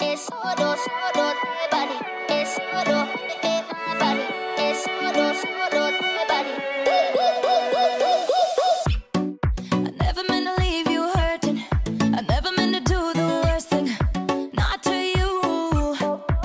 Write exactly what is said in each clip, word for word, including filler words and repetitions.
es solo, solo de body, es solo de my body, es solo, solo de body. I never meant to leave you hurting. I never meant to do the worst thing, not to you.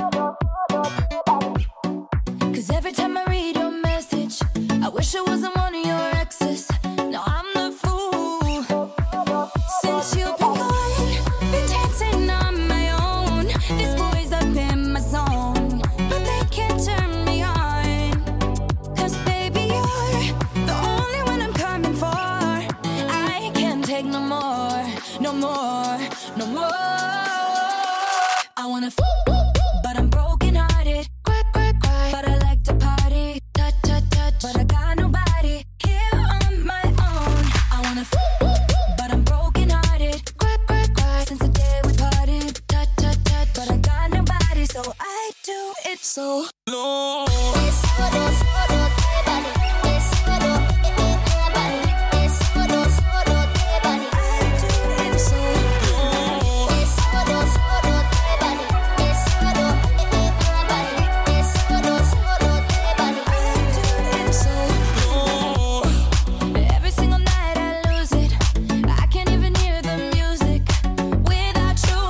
Cause every time I read your message, I wish I wasn't one of your exes. Now I'm the fool. Since you've been gone, been dancing on my own. These boys up in my zone, but they can't turn me on. Cause baby, you're the only one I'm coming for. I can't take no more, no more, no more. I wanna f but I'm broken hearted. Cry, cry, cry, but I like to party. Touch, touch, touch, but I got nobody here on my own. I wanna f but I'm broken hearted. Cry, cry, cry, since the day we parted. Touch, touch, touch, but I got nobody, so I do it so low. Es solo, solo de body, es solo de my body, es solo, solo de body. I do it so low. Es solo, solo de body, es solo de my body, es solo, solo de body. I do it so low. Every single night I lose it. I can't even hear the music without you.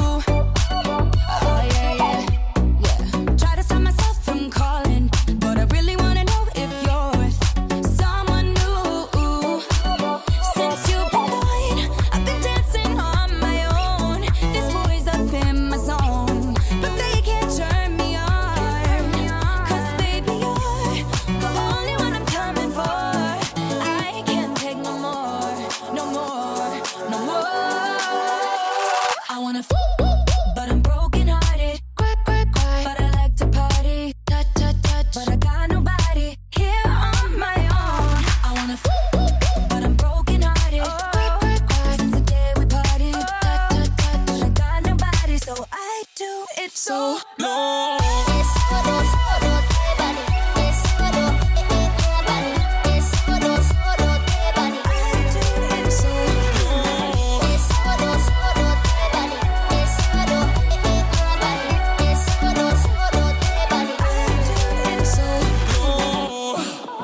Oh yeah, yeah, yeah. Try to stop myself from calling, but I really wanna know if you're with someone new. Since you've been gone, I've been dancing on my own. These boys up in my zone, but they can't turn me on. Cause baby, you're the only one I'm coming for. I can't take no more, no more, no more. I wanna f but I'm broken hearted. Cry, cry, cry, but I like to party. Touch, touch, touch, but I got nobody here on my own. I wanna f but I'm broken hearted. Cry, cry, cry, since the day we parted. Touch, touch, touch, but I got nobody, so I do it so low. Es solo, solo de body, es solo de my body, es solo, solo de body. I do it so low. Es solo, solo de body, es solo de my body, es solo, solo de body. I do it so low.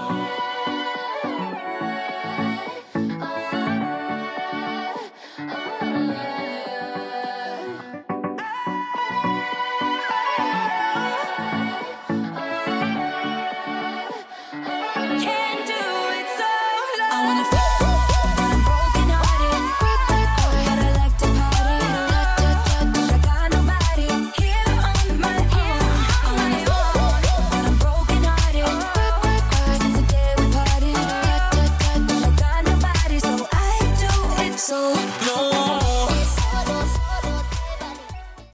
Can't do it so low. I wanna f but I'm broken hearted. Cry, cry, cry, but I like to party. Touch, touch, touch, but I got nobody here on my own. I wanna f but I'm broken hearted. Cry, cry, cry, since the day we parted. Touch, touch, touch, but I got nobody, so I do it so